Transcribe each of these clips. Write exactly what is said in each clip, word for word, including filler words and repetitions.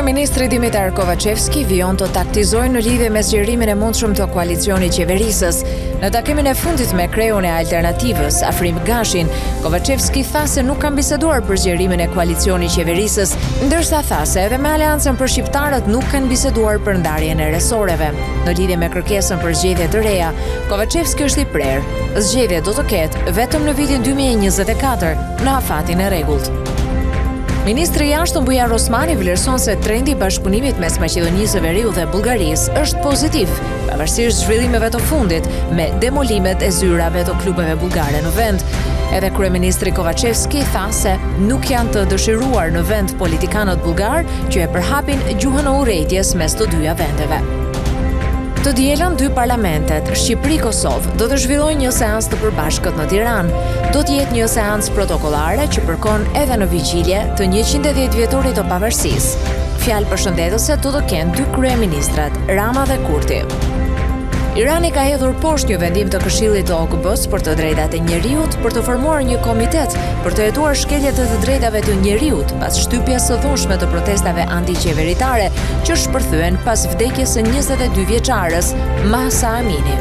Kryeministri Dimitar Kovacevski vijon të taktizojë në lidhje me zgjerimin e mundshëm të koalicionit qeverisës. Në takimin e fundit me kreun e Alternativës, Afrim Gashin, Kovacevski tha se nuk kanë biseduar për zgjerimin e koalicionit qeverisës, ndërsa tha se edhe me Aleancën për shqiptarët nuk kanë biseduar për ndarjen e resoreve. Në lidhje me kërkesën për zgjedhje të reja, Kovacevski është i prerë. Zgjedhjet do të ketë vetëm në vitin dy mijë e njëzet e katër, në afatin e rregullt. Ministri i Jashtëm Bujar Osmani vlerëson se trendi i bashkëpunimit mes Maqedonisë së Veriut dhe Bullgarisë është pozitiv, pavarësisht zhvillimeve të fundit me demolimet e zyrave të klubeve bullgare në vend. Edhe kryeministri Kovacevski tha se nuk janë të dëshiruar në vend politikanët bullgar që e përhapin gjuhën e urrejtjes mes të dyja vendeve. Të dielën dy parlamentet, Shqipëri-Kosovë, do të zhvillojnë një seancë të përbashkët në Tiranë. Do të jetë një seancë protokollare që përkon edhe në vigjilje të njëqind e dhjetë vjetorit të pavarësisë. Fjalë përshëndetëse do të kenë dy kryeministrat, Rama dhe Kurti. Irani ka hedhur poshtë një vendim të Këshillit të O K B-s për të drejtat e njeriut për të formuar një komitet për të hetuar shkeljet e të drejtave të njeriut pas shtypjes së dhunshme të protestave antiqeveritare që shpërthyen pas vdekjes së njëzet e dy vjeçares Mahsa Amini.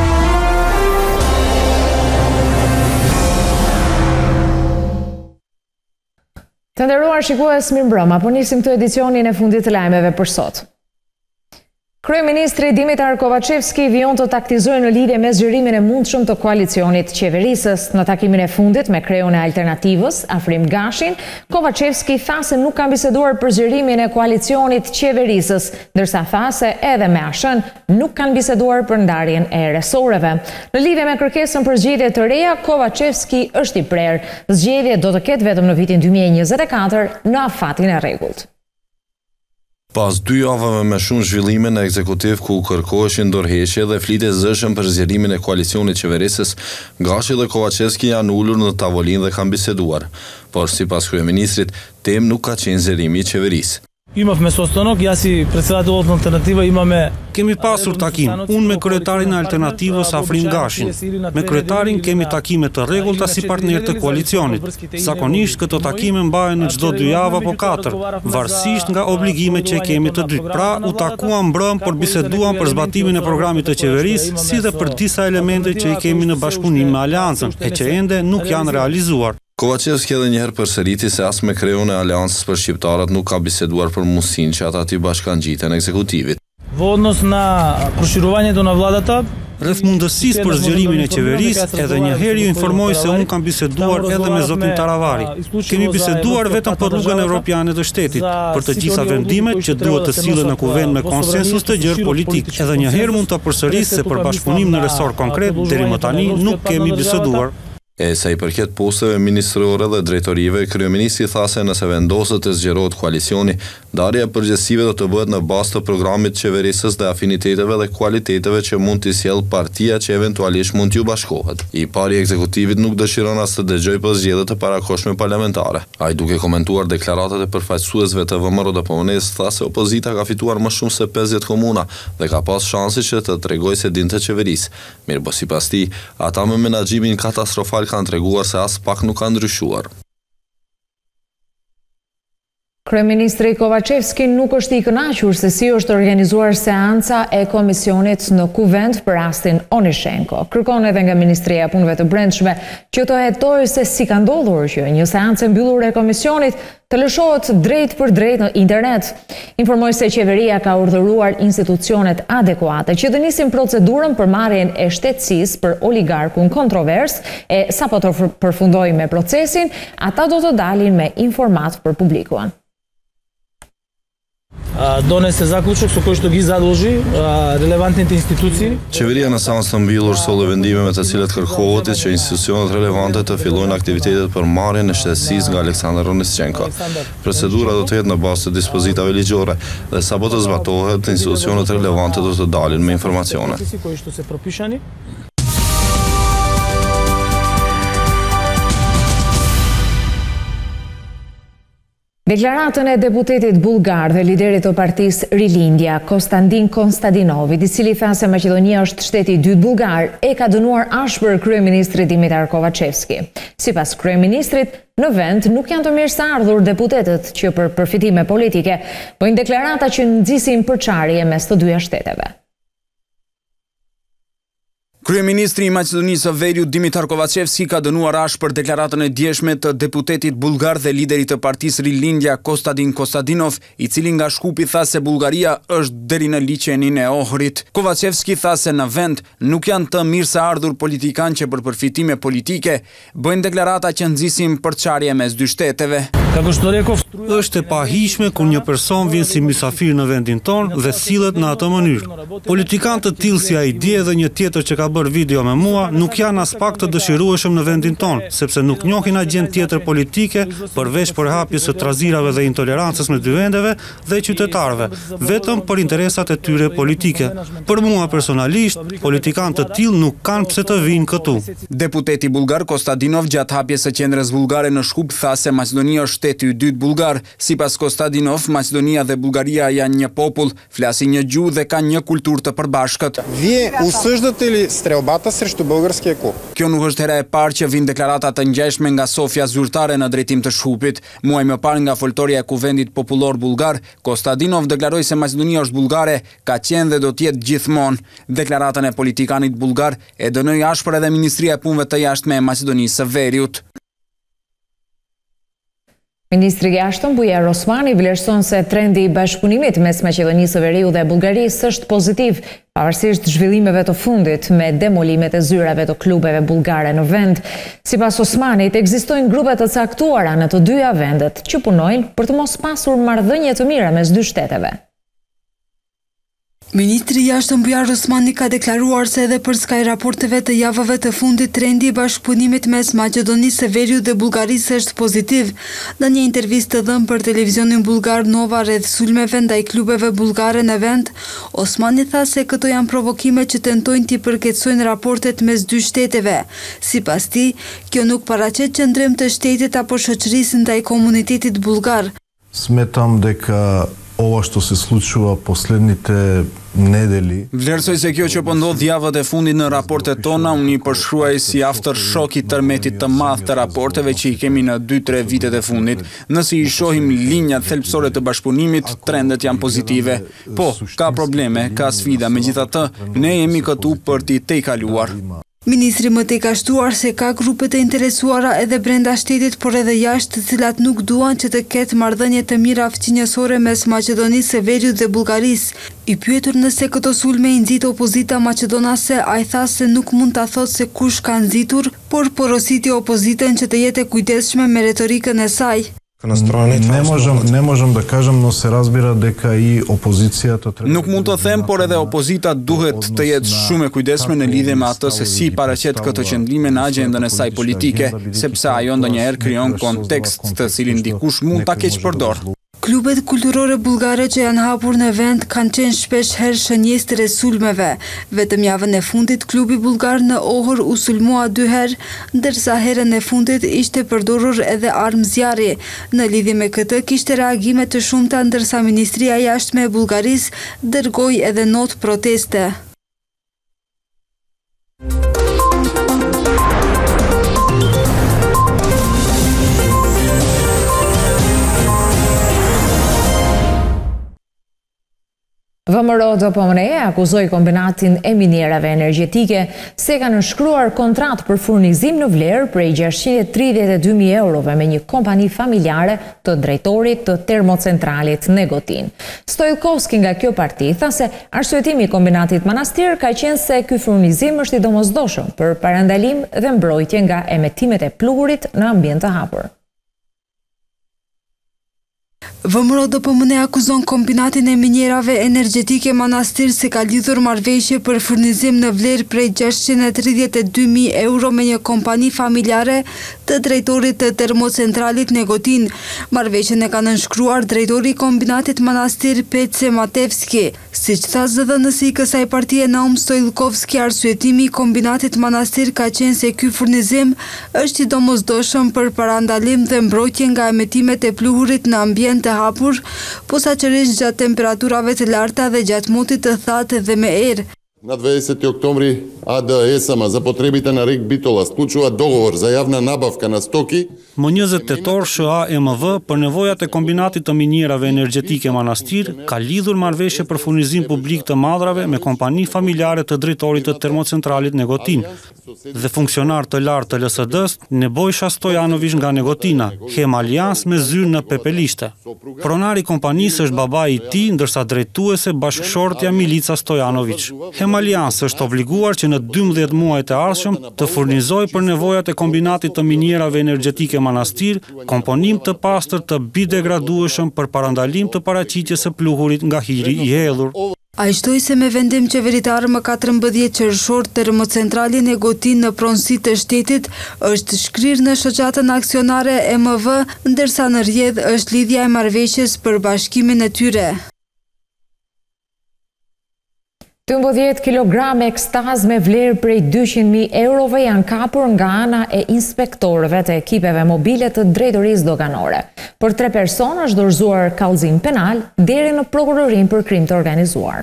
Të nderuar shikues, mirëmbrëma, po nisim këtë edicionin e fundit të lajmeve për sot. Kryeministri Dimitar Kovacevski vijon të taktizojë në lidhje me zgjerimin e mundshëm të koalicionit qeverisës. Në takimin e fundit me kreun e Alternativës, Afrim Gashin, Kovacevski tha se nuk kanë biseduar për zgjerimin e koalicionit qeverisës, ndërsa tha se edhe me A S H-n nuk kanë biseduar për ndarjen e resoreve. Në lidhje me kërkesën për zgjedhje të reja, Kovacevski është i prerë. Zgjedhjet do të ketë vetëm në vitin dy mijë e njëzet e katër në afatin e rregullt. Pas dy javëve me shumë zhvillime në ekzekutiv ku kërkoheshin ndërheqje dhe flitje zëshëm për zgjerimin e koalicionit qeverisës, Gashi dhe Kovacevski janë ulur në tavolinë dhe kanë biseduar, por sipas kryeministrit, temë nuk ka qenë zgjerimi i qeverisë. Imam me Sostanok, ja si председател от альтернатива имаме. Kemi pasur takim, unë me kryetarin e Alternativës Afrim Gashin. Me kryetarin kemi takime të rregullta si partner të koalicionit. Zakonisht këto takime mbahen në çdo dy javë apo katër, varësisht nga obligimet që kemi të dy. Pra, u takuam mbrëm por biseduam për zbatimin e programit të qeverisë, si dhe për disa elemente që i kemi në bashkëpunim me Aleancën, e që ende nuk janë realizuar. Kovacevski edhe njëherë përsëriti se as me kreun e Aleancës për shqiptarët nuk ka biseduar për mundësinë që ata t'i bashkangjiten ekzekutivit. Во однос на проширувањето на владата, Rreth mundësisë për zgjerimin e qeverisë, edhe një herë ju informoj se unë kam biseduar edhe me zotin Taravari. Kemi biseduar vetëm për rrugën evropiane të shtetit, për të gjitha vendimet që duhet të sillen në kuvend me konsensus të gjerë politik. Edhe një herë mund të përsëris se për bashkëpunim në resor konkret, deri më tani nuk kemi biseduar. E sa i përket posteve ministrore dhe drejtorive, kryeministri tha se nëse vendoset të zgjerohet koalicioni, ndarja e përgjegjësive do të bëhet në bazë të programit të qeverisës dhe afiniteteve dhe kualiteteve që mund t'i sjellë partia që eventualisht mund t'ju bashkohet. I pari i ekzekutivit nuk dëshiron as të dëgjojë për zgjedhjet e parakohshme parlamentare. Ai duke komentuar deklaratat e përfaqësuesve të V M R O D P U-n-s, tha se opozita ka fituar më shumë se pesëdhjetë komuna dhe ka pas shansi që të tregojë se dinte qeverisë. Mirë, po sipas tij, ata me menaxhimin katastrofal kanë treguar se as pak nuk kanë ndryshuar. Kryeministri Kovacevski nuk është i kënaqur se si është organizuar seanca e komisionit në kuvend për rastin Onishenko. Kërkon edhe nga Ministria e Punëve të Brendshme që të hetojë se si ka ndodhur që një seancë e mbyllur e komisionit të lëshohet drejt për drejt në internet. Informoj se qeveria ka urdhëruar institucionet adekuate që të nisin procedurën për marrjen e shtetësisë për oligarkun kontrovers e sapo të përfundojë me procesin, ata do të dalin me informat për publikun. Donese zaključak со кој што ги задолжи релевантните институции. Qeveria në seancë të mbyllur solli vendime me të cilat kërkohet që institucionet relevante të fillojnë aktivitetet për marrjen e shtetësisë nga Aleksandar Onishenko. Procedura do të jetë në bazë të dispozitave ligjore dhe sapo të zbatohet, institucionet relevante do të dalin me informacione. Deklaratën e deputetit bullgar dhe liderit të partisë Rilindja, Konstantin Konstadinov, i cili tha se Maqedonia është shteti i dytë bullgar, e ka dënuar ashpër kryeministri Dimitar Kovacevski. Sipas kryeministrit, në vend nuk janë të mirëseardhur deputetët që për përfitime politike bëjnë deklarata që nxisin përçarje mes të dyja shteteve. Kryeministri i Maqedonisë së Veriut Dimitar Kovacevski ka dënuar ashpër deklaratën e djeshme të deputetit bullgar dhe liderit të partisë Rilindja Konstantin Konstadinov, i cili nga Shkupi tha se Bullgaria është deri në liçenin e Ohrit. Kovacevski tha se në vend nuk janë të mirëseardhur politikanë që për përfitime politike bëjnë deklarata që nxisin përçarje mes dy shteteve. Është e pahishme kur një person vjen si mysafir në vendin ton dhe sillet në atë mënyrë. Politikanë të tillë si ai dje dhe një tjetër që ka bërë video me mua nuk janë as pak të dëshirueshëm në vendin ton, sepse nuk njohin agjend tjetër politike përveç përhapjes së trazirave dhe intolerancës me dy vendeve dhe qytetarëve, vetëm për interesat e tyre politike. Për mua personalisht, politikanë të tillë nuk kanë pse të vinë këtu. Deputeti bullgar Konstadinov gjatë hapjes së qendrës bullgare në Shkup tha se Maqedonia është shteti i dytë bullgar. Sipas Konstadinov, Maqedonia dhe Bullgaria janë një popull, flasin një gjuhë dhe kanë një kulturë të përbashkët. Вие осъждате ли стрелбата срещу българския клуб? Kjo nuk është hera e parë që vijnë deklarata të ngjashme nga Sofia zyrtare në drejtim të Shkupit. Muaj më parë nga foltorja e Kuvendit Popullor Bullgar, Konstadinov deklaroi se Maqedonia është bullgare, ka qenë dhe do të jetë gjithmonë. Deklaratën e politikanit bullgar e dënoi ashpër edhe Ministria e Punëve të Jashtme e Maqedonisë së Veriut. Ministri i Jashtëm Bujar Osmani vlerëson se trendi i bashkëpunimit mes Maqedonisë së Veriut dhe Bullgarisë është pozitiv, pavarësisht zhvillimeve të fundit me demolimet e zyrave të klubeve bullgare në vend. Sipas Osmanit, ekzistojnë grupe të caktuara në të dyja vendet që punojnë për të mos pasur marrëdhënie të mira mes dy shteteve. Ministri i Jashtëm Bujar Osmani ka deklaruar se edhe për skaj raporteve të javëve të fundit trendi i bashkëpunimit mes Maqedonisë së Veriut dhe Bullgarisë është pozitiv. Në një intervistë të dhënë për televizionin bullgar Nova rreth sulmeve ndaj klubeve bullgare në vend, Osmani tha se këto janë provokime që tentojnë t'i përkeçojnë raportet mes dy shteteve. Sipas tij, kjo nuk paraqet qëndrim të shtetit apo shoqërisë ndaj komunitetit bullgar. Smetam дека ова што се случува последните недели. Vlerësoj se kjo që po ndodh javët e fundit në raportet tona, unë i përshkruaj si aftershock i tërmetit të madh të raporteve që i kemi në dy tre vitet e fundit. Nëse i shohim linjat thelbësore të bashkëpunimit, trendet janë pozitive. Po, ka probleme, ka sfida, megjithatë, ne jemi këtu për t'i tejkaluar. Ministri më tej ka shtuar se ka grupe të interesuara edhe brenda shtetit, por edhe jashtë, të cilat nuk duan që të ketë marrëdhënie të mira fqinjësore mes Maqedonisë së Veriut dhe Bullgarisë. I pyetur nëse këto sulme i nxit opozita maqedonase, ai tha se nuk mund ta thotë se kush ka nxitur, por porositi opozitën që të jetë e kujdesshme me retorikën e saj. Не можем, не можем да кажем, но се разбира дека и опозицијата треба. Nuk mund të them, por edhe opozita duhet të jetë shumë e kujdesshme në lidhje me atë se si paraqet këto qëndrime në agjendën e saj politike, sepse ajo ndonjëherë krijon kontekst të cilin dikush mund ta keqpërdor. Klubet kulturore bullgare që janë hapur në vend kanë qenë shpesh herë shënjestër e sulmeve. Vetëm javën e fundit klubi bullgar në Ohër u sulmua dy herë, ndërsa herën e fundit ishte përdorur edhe armë zjarri. Në lidhje me këtë kishte reagime të shumta, ndërsa Ministria e Jashtme e Bullgarisë dërgoi edhe notë proteste. V M R O P M R E akuzoi kombinatin e minierave energjetike se ka nënshkruar kontratë për furnizim në vlerë prej gjashtëqind e tridhjetë e dy mijë eurove me një kompani familjare të drejtorit të termocentralit Negotin. Stojkovski nga kjo parti tha se arsyetimi i kombinatit Manastir ka qenë se ky furnizim është i domosdoshëm për parandalim dhe mbrojtje nga emetimet e pluhurit në ambient të hapur. V M R O D P M N akuzon kombinatin e minjerave energjetike Manastir se ka lidhur marrëveshje për furnizim në vlerë prej gjashtëqind e tridhjetë e dy mijë euro me një kompani familjare të drejtorit të termocentralit Negotin. Marrëveshjen e ka nënshkruar drejtori i kombinatit Manastir Pece Matevski. Siç tha zëdhënësi i kësaj partie Naum Stojlkovski, arsyetimi i kombinatit Manastir ka qenë se ky furnizim është i domosdoshëm për parandalim dhe mbrojtje nga emetimet e pluhurit në ambient të hapur, posaçërisht gjatë temperaturave të larta dhe gjatë mutit të thatë dhe me erë. На дваесети октомври А Д Е С М за потребите на РИК Битола сключува договор за јавна набавка на стоки. Më njëzet tetor Sh A M V për nevojat e kombinatit të minjerave energjetike Manastir ka lidhur marrëveshje për furnizim publik të madrave me kompani familjare të drejtorit të termocentralit Negotin dhe funksionar të lartë të L S D-s Nebojsha Stojanović nga Negotina, Hem Alians me zyrë në Pepelishte. Pronari i kompanisë është babai i tij, ndërsa drejtuese bashkëshortja Milica Stojanović. Hem Alians është obliguar që në dymbëdhjetë muajt e ardhshëm të furnizojë për nevojat e kombinatit të minjerave energjetike Manastir komponim të pastër të bidegradueshëm për parandalim të paraqitjes së pluhurit nga hiri i hedhur. Ai shtoi se me vendim qeveritar më katërmbëdhjetë qershor termocentrali Negotin në pronësi të shtetit është shkrirë në shoqatën aksionare E M V, ndërsa në rrjedh është lidhja e marrëveshjes për bashkimin e tyre. dymbëdhjetë kilograme ekstaz me vlerë prej dyqind mijë eurove janë kapur nga ana e inspektorëve të ekipeve mobile të drejtorisë doganore. Për tre persona është dorëzuar kallëzim penal deri në prokurorinë për krim të organizuar.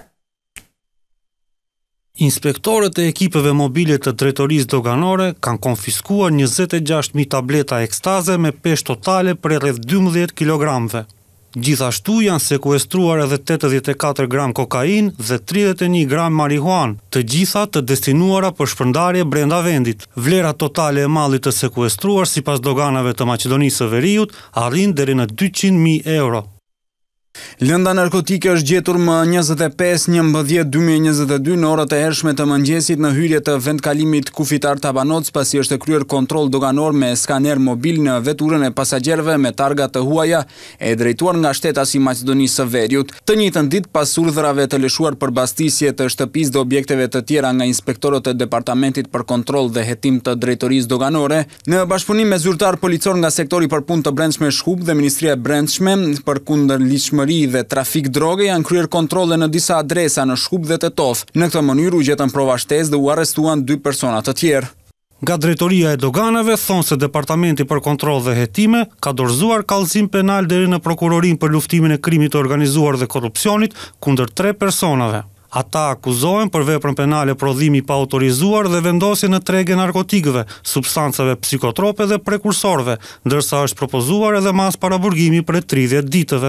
Inspektorët e ekipeve mobile të drejtorisë doganore kanë konfiskuar njëzet e gjashtë mijë tableta ekstaze me peshë totale për rreth dymbëdhjetë kilogramëve. Gjithashtu janë sekuestruar edhe tetëdhjetë e katër gram kokainë dhe tridhjetë e një gram marihuanë, të gjitha të destinuara për shpërndarje brenda vendit. Vlera totale e mallit të sekuestruar sipas doganave të Maqedonisë së Veriut arrin deri në dyqind mijë euro. Lënda narkotike është gjetur më njëzet e pesë njëmbëdhjetë dy mijë e njëzet e dy në orët e hershme të mëngjesit në hyrje të vendkalimit kufitar Tabanoc, pasi është kryer kontroll doganor me skaner mobil në veturën e pasagjerëve me targa të huaja e drejtuar nga shtetasi i Maqedonisë së Veriut. Të njëjtën ditë, pas urdhrave të lëshuar për bastisje të shtëpisë dhe objekteve të tjera nga inspektorët e Departamentit për Kontroll dhe Hetim të Drejtorisë Doganore, në bashkëpunim me zyrtar policor nga sektori për punë të brendshme Shkup dhe Ministria e Brendshme për kundërligjshmëri dhe trafik droge, janë kryer kontrolle në disa adresa në Shkup dhe Tetov. Në këtë mënyrë u gjetën prova shtesë dhe u arrestuan dy persona të tjerë. Nga drejtoria e doganave thonë se Departamenti për Kontroll dhe Hetime ka dorëzuar kallëzim penal deri në prokurorinë për luftimin e krimit të organizuar dhe korrupsionit kundër tre personave. Ata akuzohen për veprën penale prodhimi pa autorizuar dhe vendosje në tregje narkotikëve, substancave psikotrope dhe prekursorëve, ndërsa është propozuar edhe mas paraburgimi për tridhjetë ditëve.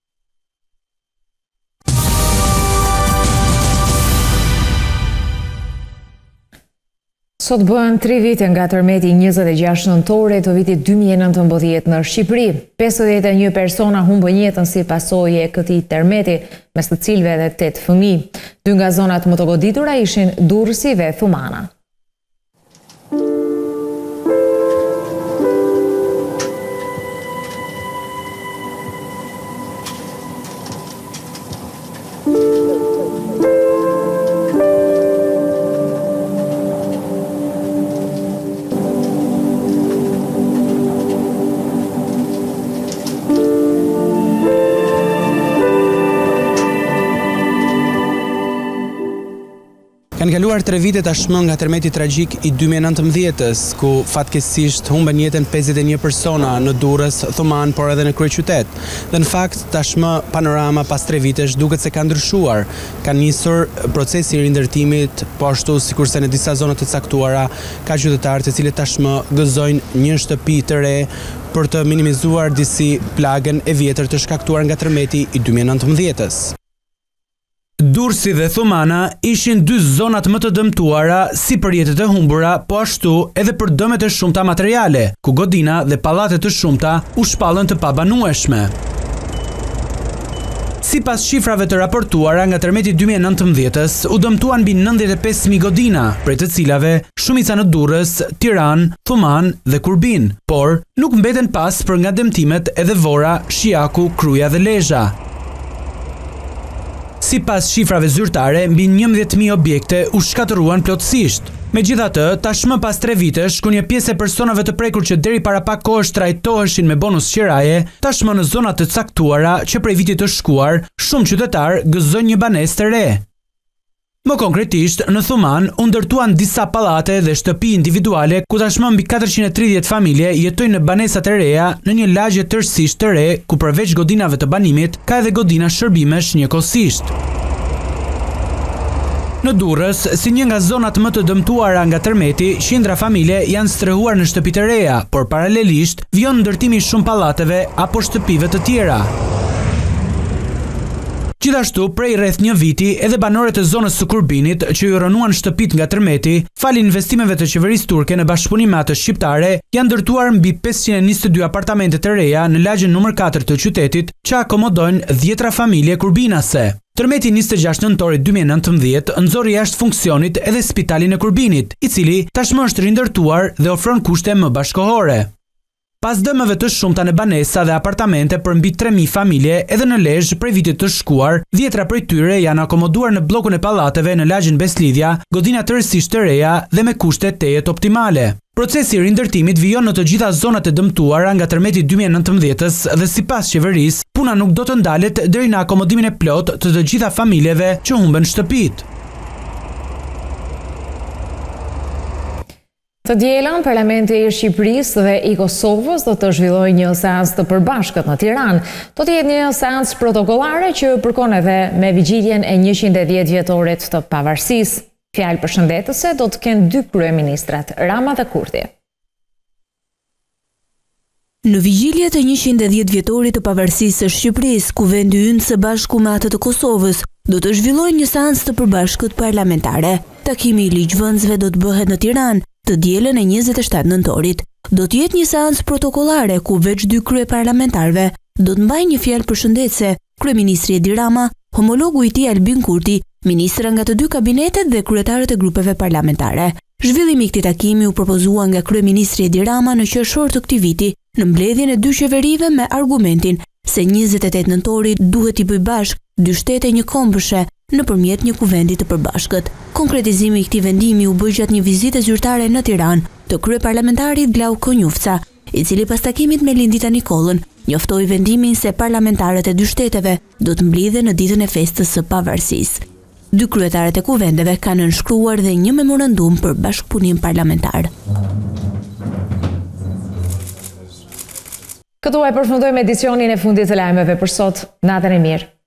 Sot bëhen tri vite nga tërmeti njëzet e gjashtë nëntore të vitit dy mijë e nëntëmbëdhjetë në Shqipëri. pesëdhjetë e një persona humbën jetën si pasojë e këtij tërmeti, mes të cilëve edhe tetë fëmijë. Dy nga zonat më të goditura ishin Durrësi dhe Thumana. Kanë kaluar tre vite tashmë nga tërmeti tragjik i dy mijë e nëntëmbëdhjetës, ku fatkeqësisht humben jetën pesëdhjetë e një persona në Durrës, Thuman, por edhe në kryeqytet. Dhe në fakt tashmë panorama pas tre vitesh duket se ka ndryshuar. Ka nisur procesi i rindërtimit, po ashtu sikurse në disa zona të caktuara ka qytetarë të cilët tashmë gëzojnë një shtëpi të re për të minimizuar disi plagën e vjetër të shkaktuar nga tërmeti i dy mijë e nëntëmbëdhjetës. Durrësi dhe Thumana ishin dy zonat më të dëmtuara si për jetët e humbura, po ashtu edhe për dëmet e shumta materiale, ku godina dhe pallate të shumta u shpallën të pabanueshme. Sipas shifrave të raportuara nga tërmeti dy mijë e nëntëmbëdhjetës, u dëmtuan mbi nëntëdhjetë e pesë mijë godina, prej të cilave shumica në Durrës, Tiranë, Thuman dhe Kurbin, por nuk mbeten pas për nga dëmtimet edhe Vora, Shiaku, Kruja dhe Lezhë. Sipas shifrave zyrtare, mbi njëmbëdhjetë mijë objekte u shkatëruan plotësisht. Megjithatë, tashmë pas tre vitesh, ku një pjesë e personave të prekur që deri para pak kohësh trajtoheshin me bonus qiraje, tashmë në zonat të caktuara që prej vitit të shkuar, shumë qytetar gëzojnë një banesë të re. Më konkretisht, në Thuman u ndërtuan disa pallate dhe shtëpi individuale ku tashmë mbi katërqind e tridhjetë familje jetojnë në banesat e reja në një lagje tërësisht të re, ku përveç godinave të banimit ka edhe godina shërbimesh njëkohësisht. Në Durrës, si një nga zonat më të dëmtuara nga tërmeti, qindra familje janë strehuar në shtëpi të reja, por paralelisht vjon ndërtimi shumë pallateve apo shtëpive të tjera. Gjithashtu, prej rreth një viti, edhe banorët e zonës së Kurbinit, që ju rënuan shtëpit nga tërmeti, fali investimeve të qeverisë turke në bashkëpunim me atë shqiptare, janë ndërtuar mbi pesëqind e njëzet e dy apartamente të reja në lagjen numër katër të qytetit, që akomodojnë dhjetra familje kurbinase. Tërmeti njëzet e gjashtë nëntorit dy mijë e nëntëmbëdhjetë nxori jashtë funksionit edhe spitalin e Kurbinit, i cili tashmë është rindërtuar dhe ofron kushte më bashkëkohore. Pas dëmeve të shumta në banesa dhe apartamente për mbi tre mijë familje edhe në Lezhë prej vitit të shkuar, dhjetra prej tyre janë akomoduar në bllokun e pallateve në lagjen Beslidhja, godina tërësisht të reja dhe me kushte tejet optimale. Procesi i rindërtimit vijon në të gjitha zonat e dëmtuara nga tërmeti dy mijë e nëntëmbëdhjetës dhe sipas qeverisë, puna nuk do të ndalet deri në akomodimin e plot të të gjitha familjeve që humben shtëpitë. Të dielën, Parlamenti i Shqipërisë dhe i Kosovës do të zhvillojë një seancë të përbashkët në Tiranë. Do të jetë një seancë protokollare që përkon edhe me vigjiljen e njëqind e dhjetë vjetorit të pavarësisë. Fjalë përshëndetëse do të kenë dy kryeministrat, Rama dhe Kurti. Në vigjilje të njëqind e dhjetë vjetorit të pavarësisë së Shqipërisë, ku vendi ynë së bashku me atë të Kosovës, do të zhvillojë një seancë të përbashkët parlamentare. Takimi i ligjvënësve do të bëhet në Tiranë të dielën e njëzet e shtatë nëntorit. Do të jetë një seancë protokollare ku veç dy kryeparlamentarëve do të mbajnë një fjalë përshëndetëse, kryeministri Edi Rama, homologu i tij Albin Kurti, ministra nga të dy kabinetet dhe kryetarët e grupeve parlamentare. Zhvillimi i këtij takimi u propozua nga kryeministri Edi Rama në qershor të këtij viti në mbledhjen e dy qeverive me argumentin se njëzet e tetë nëntorit duhet i bëj bashk dy shtete njëkombëshe nëpërmjet një kuvendi të përbashkët. Konkretizimi i këtij vendimi u bë gjatë një vizite zyrtare në Tiranë të kryeparlamentarit Glau Konjufca, i cili pas takimit me Lindita Nikollën njoftoi vendimin se parlamentarët e dy shteteve do të mblidhen në ditën e festës së pavarësisë. Dy kryetarët e kuvendeve kanë nënshkruar dhe një memorandum për bashkëpunim parlamentar. Këtu e përfundojmë edicionin e fundit të lajmeve për sot. Natën e mirë.